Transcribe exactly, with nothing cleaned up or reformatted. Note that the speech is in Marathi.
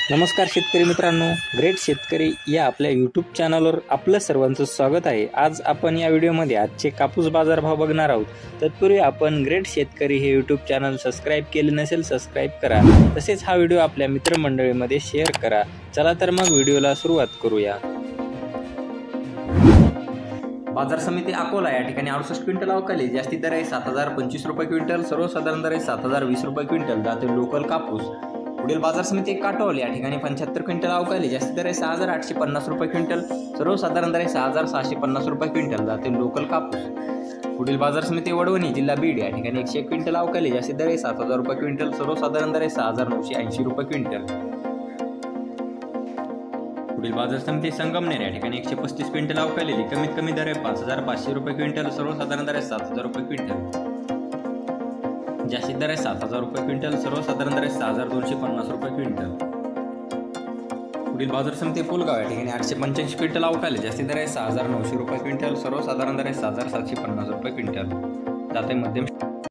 नमस्कार शेतकरी मित्रांनो, ग्रेट शेतकरी या आपल्या यूट्यूब चॅनलवर आपलं सर्वांचं स्वागत आहे। आज आपण या व्हिडिओमध्ये आजचे कापूस बाजारभाव बघणार आहोत। तत्पूर्वी आपण ग्रेट शेतकरी हे यूट्यूब चॅनल सबस्क्राइब केले नसेल सबस्क्राइब करा, तसेच हा व्हिडिओ आपल्या मित्रमंडळीमध्ये शेअर करा। चला तर मग व्हिडिओला सुरुवात करूया। बाजार समिती अकोला या ठिकाणी अडुसष्ट क्विंटल अवकाली जास्ती दर आहे सात हजार पंचवीस रुपये क्विंटल, सर्वसाधारण दर आहे सात हजार वीस रुपये क्विंटल, जाते लोकल कापूस। पुढील बाजार समिती काटोल या ठिकाणी पंच्याहत्तर क्विंटल अवकाली जास्ती दर आहे सहा हजार आठशे पन्नास रुपये क्विंटल, सर्वसाधारण दर आहे सहा हजार सहाशे पन्नास रुपये क्विंटल, जाते लोकल कापूस। पुढील बाजार समिती वडवणी जिल्हा बीड या ठिकाणी एकशे एक क्विंटल अवकाली जास्ती दर आहे सात हजार रुपये क्विंटल, सर्वसाधारण दर आहे सहा हजार नऊशे ऐंशी रुपये क्विंटल। पुढील बाजार समिती संगमनेर या ठिकाणी एकशे पस्तीस क्विंटल अवकाली कमीत कमी दर आहे पाच हजार पाचशे रुपये क्विंटल, सर्वसाधारण दर आहे सात हजार रुपये क्विंटल, जास्तीत दर आहे सात हजार रुपये क्विंटल, सर्वसाधारण दर आहे सहा हजार दोनशे पन्नास रुपये क्विंटल। पुढील बाजार समिती पुलगाव या ठिकाणी आठशे पंच्याऐंशी क्विंटल अवकाली जास्तीत दर आहे सहा हजार नऊशे रुपये क्विंटल, सर्वसाधारण दर आहे सहा हजार सातशे पन्नास रुपये क्विंटल, जाते मध्यम